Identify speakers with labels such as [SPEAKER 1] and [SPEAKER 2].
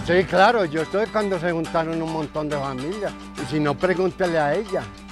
[SPEAKER 1] Sí, claro, yo estoy cuando se juntaron un montón de familias. Y si no, pregúntele a ella.